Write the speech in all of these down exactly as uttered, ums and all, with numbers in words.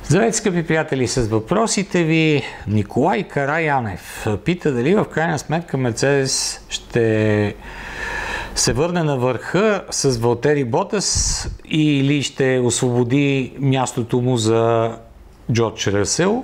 Здравейте, скъпи приятели, с въпросите ви. Николай Караянев пита дали в крайна сметка Мерцедес ще се върне на върха с Валтери Ботас или ще освободи мястото му за Джордж Ръсел.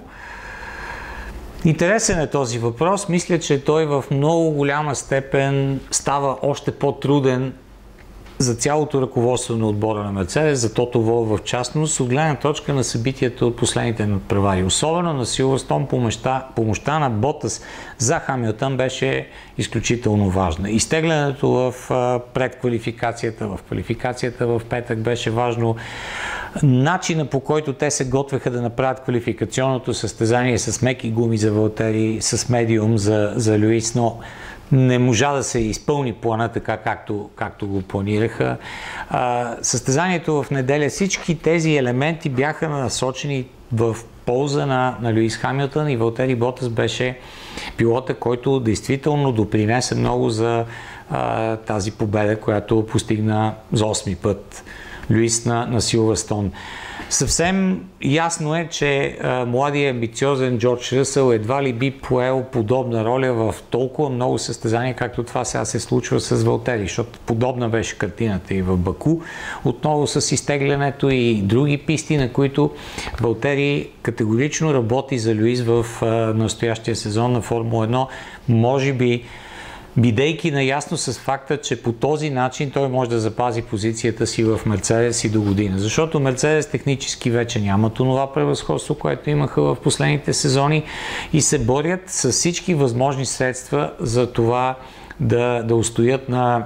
Интересен е този въпрос. Мисля, че той в много голяма степен става още по-труден за цялото ръководство на отбора на Мерцедес, за Тото Волф в частност, от гледна точка на събитията от последните надпревари. Особено на Силверстоун помощта, помощта на Ботас за Хамилтън беше изключително важна. Изтеглянето в предквалификацията, в квалификацията в петък беше важно. Начина, по който те се готвеха да направят квалификационното състезание с меки гуми за Валтери, с медиум за, за Люис, но не можа да се изпълни плана така, както, както го планираха. А, състезанието в неделя, всички тези елементи бяха насочени в полза на, на Люис Хамилтън и Валтери Ботас беше пилота, който действително допринесе много за а, тази победа, която постигна за осми път Люис на, на Силверстоун. Съвсем ясно е, че а, младият амбициозен Джордж Ръсел едва ли би поел подобна роля в толкова много състезания, както това сега се случва с Валтери, защото подобна беше картината и в Баку. Отново с изтеглянето и други писти, на които Валтери категорично работи за Люис в а, настоящия сезон на Формула едно. Може би бидейки наясно с факта, че по този начин той може да запази позицията си в Мерцедес и до година. Защото Мерцедес технически вече няма това превъзходство, което имаха в последните сезони и се борят с всички възможни средства за това да, да устоят на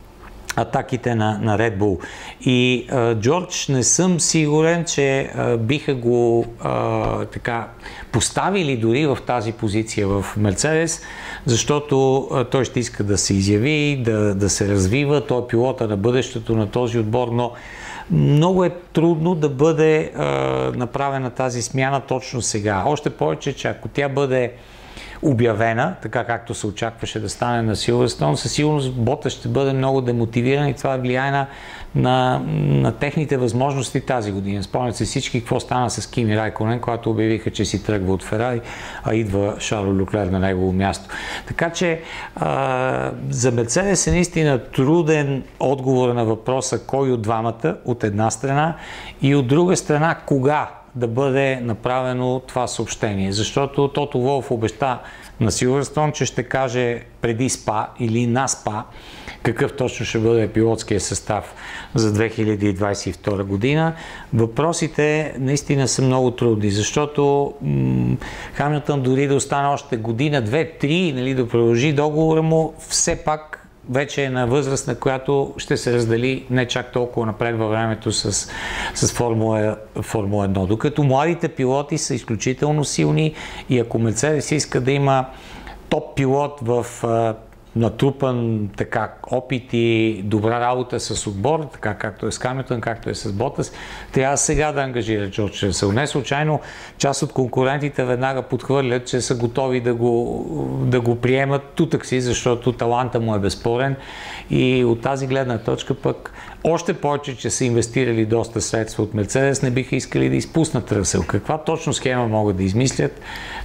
атаките на, на Red Bull. И а, Джордж не съм сигурен, че а, биха го а, така поставили дори в тази позиция в Мерцедес, защото а, той ще иска да се изяви, да, да се развива. Той е пилота на бъдещето на този отбор, но много е трудно да бъде а, направена тази смяна точно сега. Още повече, че ако тя бъде обявена, така както се очакваше да стане на Силверстоун, със сигурност Ботас ще бъде много демотивиран и това влияе на, на, на техните възможности тази година. Спомнят се всички какво стана с Кими Райконен, когато обявиха, че си тръгва от Ферари, а идва Шарло Люклер на негово място. Така че а, за Мерцедес е наистина труден отговор на въпроса кой от двамата, от една страна, и от друга страна кога да бъде направено това съобщение. Защото Тото Волф обеща на Силверстоун, че ще каже преди СПА или на СПА какъв точно ще бъде пилотския състав за две хиляди двадесет и втора година. Въпросите наистина са много трудни, защото м- Хамилтън дори да остане още година, две, три, нали, да продължи договора му, все пак вече е на възраст, на която ще се раздели не чак толкова напред във времето с, с Формула, Формула едно. Докато младите пилоти са изключително силни и ако Мерцедес иска да има топ пилот в а, натрупан така опит и добра работа с отбор, така както е с Хамилтън, както е с Ботас, трябва сега да ангажира Джордж Ръсел. Не случайно част от конкурентите веднага подхвърлят, че са готови да го, да го приемат тутък си, защото таланта му е безспорен и от тази гледна точка пък още повече, че са инвестирали доста средства от Мерцедес, не биха искали да изпуснат Ръсел. Каква точно схема могат да измислят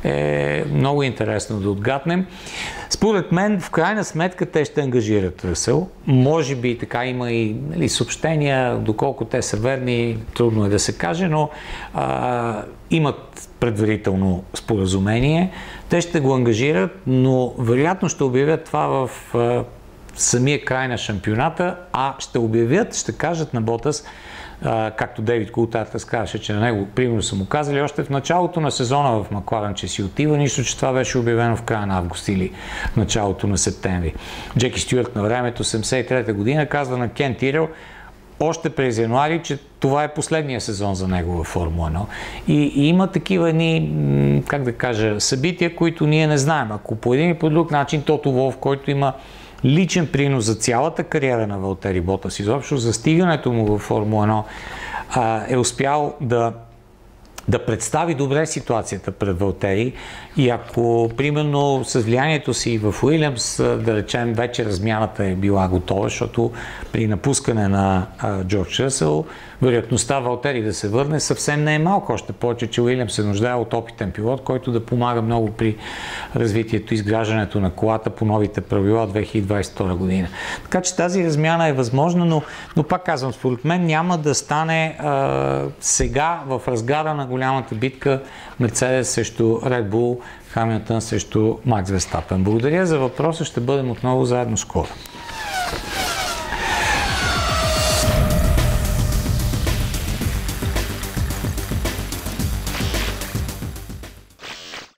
е много интересно да отгаднем. Според мен, в крайна сметка, те ще ангажират Ръсел. Може би така има и, нали, съобщения, доколко те са верни, трудно е да се каже, но а, имат предварително споразумение. Те ще го ангажират, но вероятно ще обявят това в а, самия край на шампионата, а ще обявят, ще кажат на Ботас, а, както Дейвид Култартас казваше, че на него примерно са му казали още в началото на сезона в Макларен, че си отива, нищо, че това беше обявено в края на август или в началото на септември. Джеки Стюарт на времето, седемдесет и трета година, казва на Кен Тирел още през януари, че това е последния сезон за него във Формула едно. И, и има такива ни, как да кажа, събития, които ние не знаем. Ако по един и по друг начин Тото Волф, който има личен принос за цялата кариера на Валтери Ботас, изобщо за стигането му във Формула едно, а, е успял да да представи добре ситуацията пред Валтери и ако, примерно, с влиянието си в Уилямс, да речем, вече размяната е била готова, защото при напускане на а, Джордж Ръсъл, вероятността Валтери да се върне съвсем не е малко, още повече, че Уилямс се нуждае от опитен пилот, който да помага много при развитието и изграждането на колата по новите правила две хиляди двадесет и втора година. Така че тази размяна е възможна, но, но пак казвам, според мен няма да стане а, сега в разгара на голямата битка Мерцедес срещу Red Bull, Хамилтън срещу Макс Верстапен. Благодаря за въпроса, ще бъдем отново заедно скоро.